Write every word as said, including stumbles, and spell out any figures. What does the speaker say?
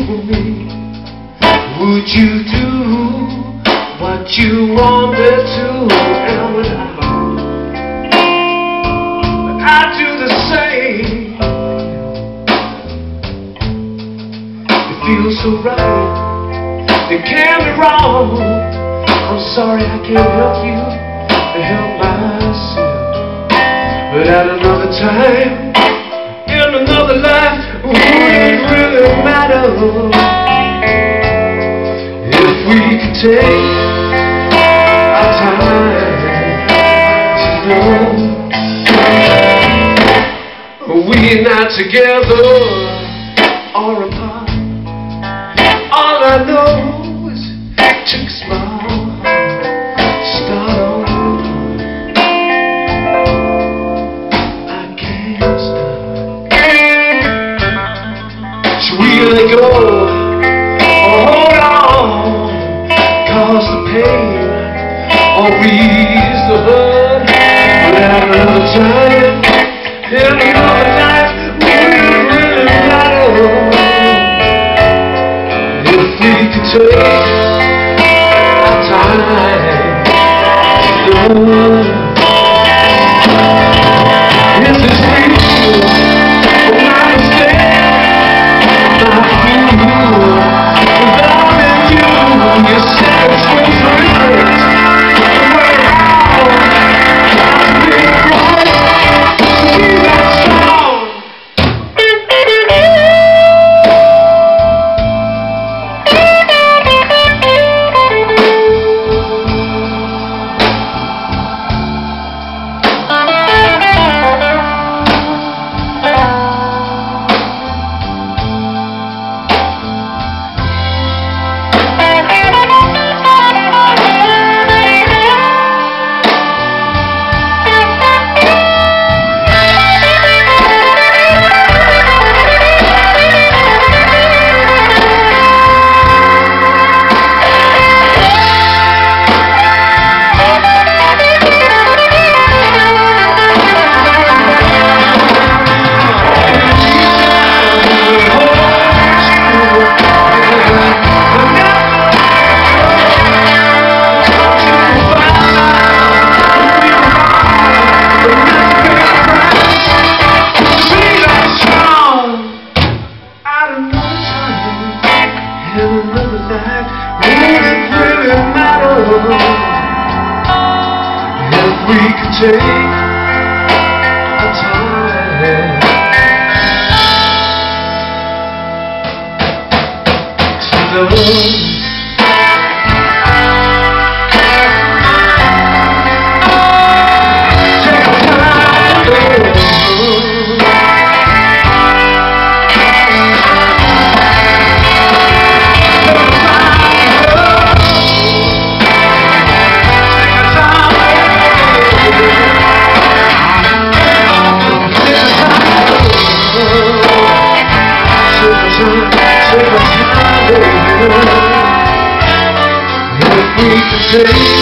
for me? Would you do what you wanted to? And when I, I do the same. It feels so right, it can't be wrong. I'm sorry I can't help you to help myself. But at another time, in another life, would it really matter if we could take our time to know we're not together or apart? All I know is it took a smile to start on. I can't stop. Should we let go or hold on? Cause the pain or ease the hurt. But at another time, in another life, would it really matter if we could take our time to know? Is this real or my mistake? My fool, without you, you said it's supposed to be if we could take our time to know? If we could take